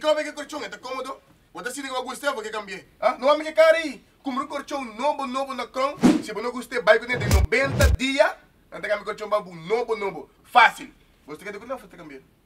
ikaw may colchão, é cômodo. Você se não gostar, vou cambiar. Ah, não há me cari. Como um colchão novo na cão, se você não gostar, vai com ele de 90 dias, não tem que colchão babu novo. Fácil. Você quer que não, você cambiar.